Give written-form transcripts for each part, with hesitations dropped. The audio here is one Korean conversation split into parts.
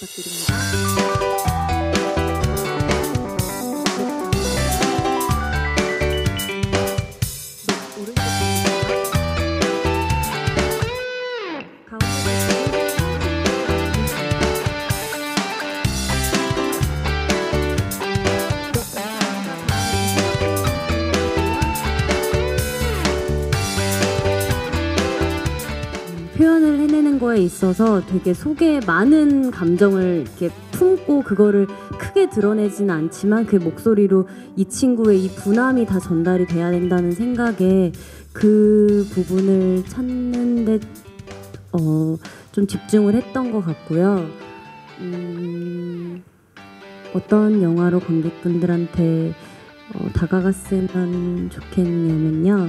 부탁드립니다. 표현을 해내는 거에 있어서 되게 속에 많은 감정을 이렇게 품고 그거를 크게 드러내지는 않지만 그 목소리로 이 친구의 이 분함이 다 전달이 돼야 된다는 생각에 그 부분을 찾는데 좀 집중을 했던 것 같고요. 어떤 영화로 관객분들한테 다가갔으면 좋겠냐면요.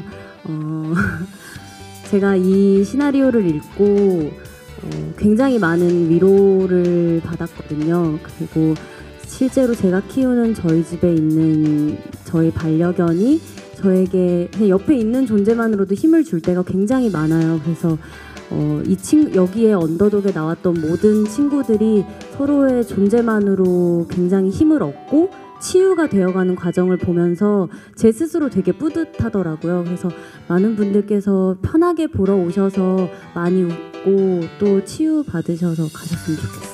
제가 이 시나리오를 읽고 굉장히 많은 위로를 받았거든요. 그리고 실제로 제가 키우는 저희 집에 있는 저희 반려견이 저에게 그냥 옆에 있는 존재만으로도 힘을 줄 때가 굉장히 많아요. 그래서 여기에 언더독에 나왔던 모든 친구들이 서로의 존재만으로 굉장히 힘을 얻고 치유가 되어가는 과정을 보면서 제 스스로 되게 뿌듯하더라고요. 그래서 많은 분들께서 편하게 보러 오셔서 많이 웃고 또 치유 받으셔서 가셨으면 좋겠어요.